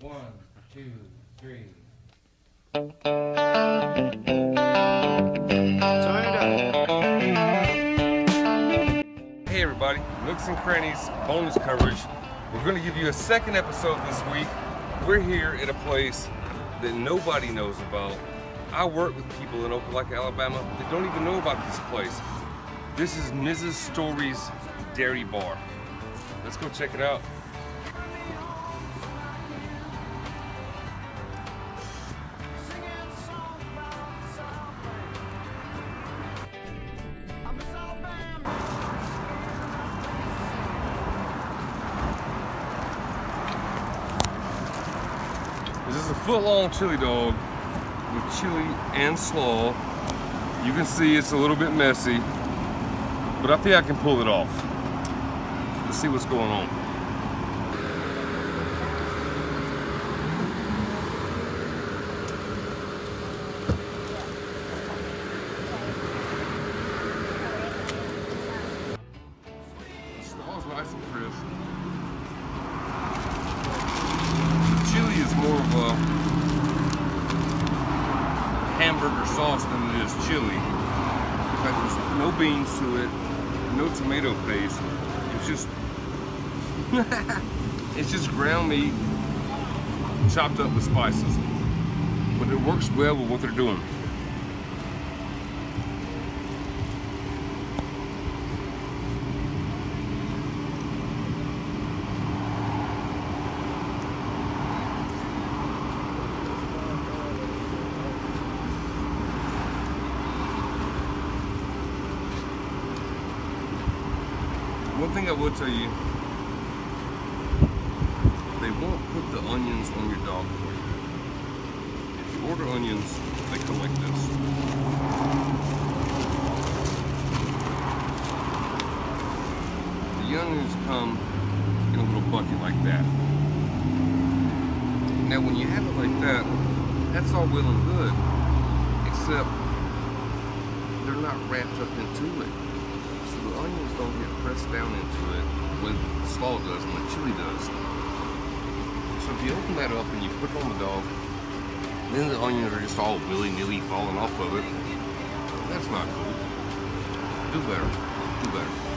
1, 2, 3. Hey everybody, Nooks and Crannies bonus coverage. We're going to give you a second episode this week. We're here at a place that nobody knows about. I work with people in Opelika, Alabama that don't even know about this place. This is Mrs. Story's Dairy Bar. Let's go check it out. This is a foot-long chili dog with chili and slaw. You can see it's a little bit messy, but I think I can pull it off. Let's see what's going on. The slaw's nice and crisp. The chili is more of a hamburger sauce than it is chili. Like there's no beans to it, no tomato paste. It's just ground meat chopped up with spices. But it works well with what they're doing. One thing I will tell you, they won't put the onions on your dog for you. If you order onions, they come like this. The onions come in a little bucket like that. Now when you have it like that, that's all well and good, except they're not wrapped up into it. So the onions don't get pressed down into it when the slaw does and the chili does. So if you open that up and you put it on the dog, then the onions are just all willy-nilly falling off of it. That's not cool. Do better. Do better.